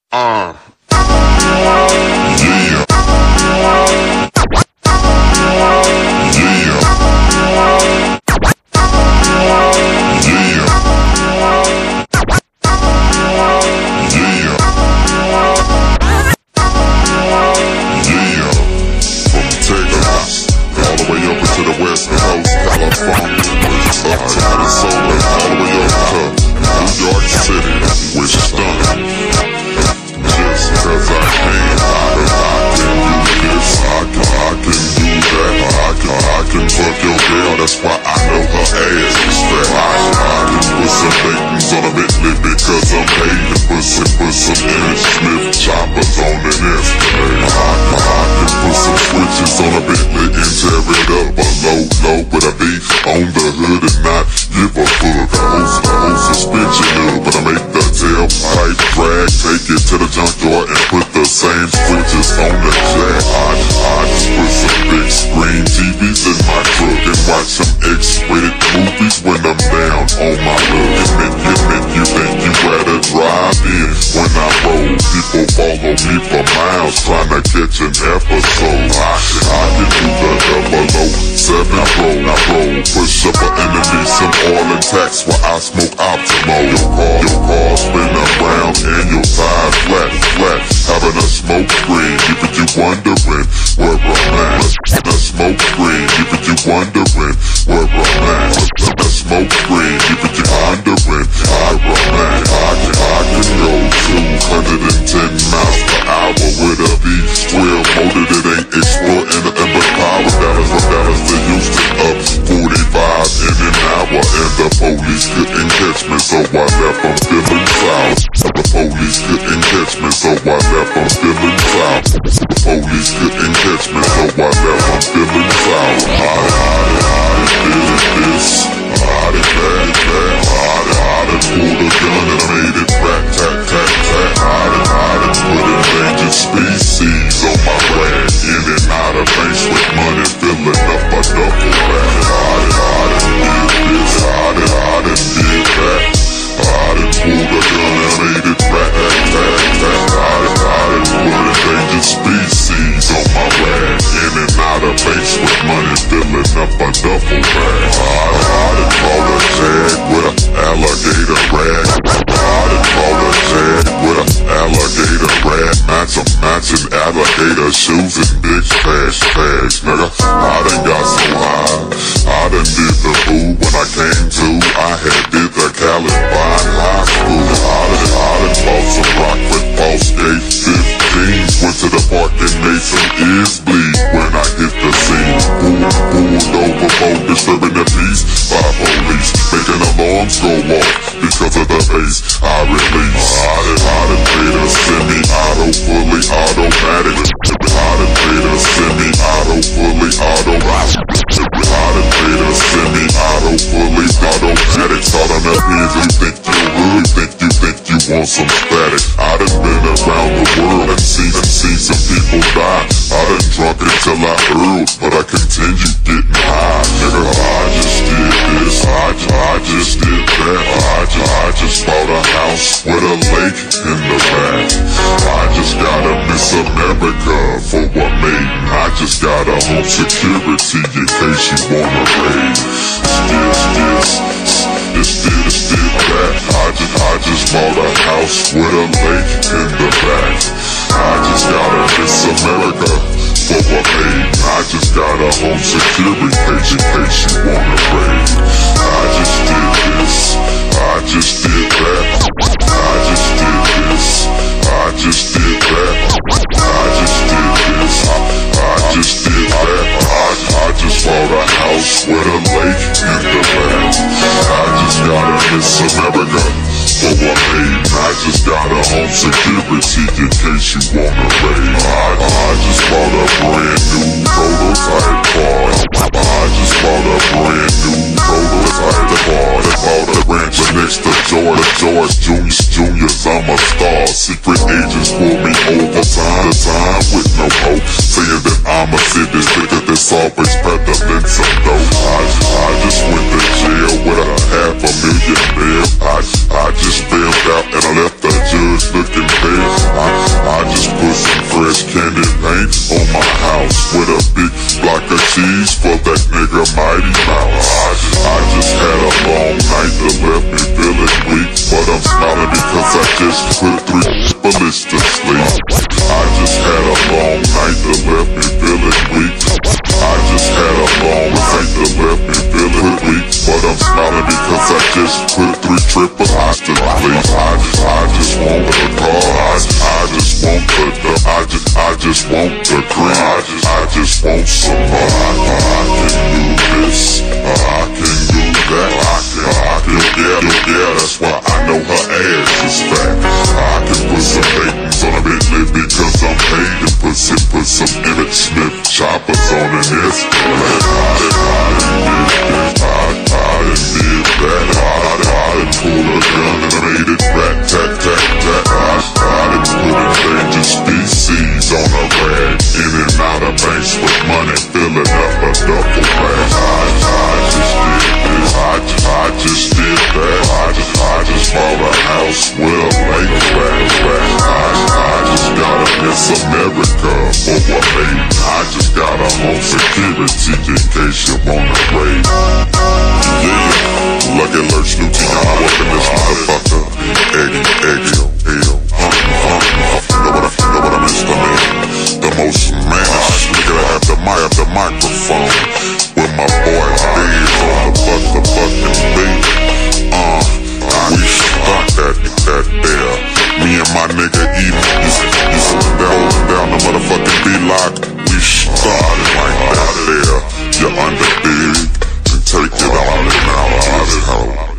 Yeah. That's why I know her ass is fat. I can put some bacons on a Bentley because I'm paid to put some Aaron Smith choppers on an Escalade. I can put some switches on a Bentley and tear it up a low with a beat on the hood and not give a fuck. Whole suspension up, but I make the tailpipe drag, take it to the junkyard and put the same switches on the jack. I just put some big screen TVs in my truck and watch some X-rated movies when I'm down on my luck. And make you think you rather drive in when I roll. People follow me for miles trying to catch an episode. I can do the 007 roll. Push up an enemy, some oil and tax while I smoke Optimo. Your car spin around and your tires flat. Having a smoke screen, keeping you wondering where I'm at. The smoke screen, keeping you wondering where I'm at. The smoke screen, keeping you wondering where I'm at. I can go 210 miles per hour with a V12 motor that ain't exploiting nothing but power. Dallas to Houston up 45 in an hour, and the police couldn't catch me, so I left them feeling south. The police couldn't catch me, so I left them feeling south. The police couldn't catch me, so I left them feeling south. I did this, I did that, I done pulled a gun and I made it rat tat tat tat. I done put endangered species on my rag, in and out of banks with money, filling up a duffel bag. I done did this, I done did that. I done pulled a gun and made it rat tat tat tat. I done put endangered species on my rag, in and out of banks with money, filling up a duffel bag. I done caught a jag with an alligator rag. I done caught a jag with an alligator rag. Matching alligator shoes and big tags, nigga. I done got so high, I done did the boo when I came to. I had did the Caliban high school. I done bought some rock with false gate 15s. Went to the park and made some ears bleed when I hit the scene. Pulled over for disturbing the peace by police, making alarms go off because of the bass I release. I done made a semi-auto, fully automatic. I done made a semi-auto, fully automatic. I done made a semi-auto, fully automatic. Start on the pins, you think you're good, you think you want some static. I done been around the world and seen some people die. I done drunk until I hurled, but I continue getting high. Nigga, I just did this, I just did that. I just bought a house with a lake in the back. I just got a Miss America for what made. I just got a home security in case you wanna raid. Still that. I just bought a house with a lake in the back. I just got a Miss America for what made. I just got a home security in case you wanna raid. I just did this, I just did that. I just did this, I just did that. I just did this, I just did that. I just bought a house with a lake in the back. I just got a Miss America for what made. I just got a home security in case you wanna raid. I just bought a brand new prototype car. I just bought a brand new prototype car. Bought a ranch next to George Jr.'s I'm a star. Secret agents pull me over time to time with no hope, saying that I'm a city nigga that's always peddling some dope. I just went to jail with a $500,000 bail. I just bailed out and I left the judge looking pale. I candy paint on my house with a big block of cheese for that nigga Mighty Mouse. I just had a long night that left me feeling weak, but I'm smiling because I just put 3 bullets to sleep. I just had a long night that left me feeling weak. I just had a long night that left me feeling weak, but I'm smiling because I just put 3 triple eyes to sleep. I just want the car. I just want I just want the cream. I just want some more. I can do this. I can do that. I can, yeah, that's why I know her ass is fat. I can put some bacons on a Bentley because I'm paid to put some Emmett Smith choppers on an Escalade. I did that. I done pulled a gun and I made it rat-tat-tat-tat. I done put endangered species on a rag, in and out of banks with money, filling up a duffel bag. I just did that. I just bought a house with a lake back. I just got a Miss America for a maid. I just got a home security in case you wanna raid. Yeah, look at Lurch, new T, I'm working this motherfucker. Eggy, know what I missed, I mean, the most manish nigga to have the microphone with my boy Dave on the fucking beat. We stuck that there. Me and my nigga even used to down the motherfucking B-Lock. We started like that there. You're undefeated and take it all in out of this hoe.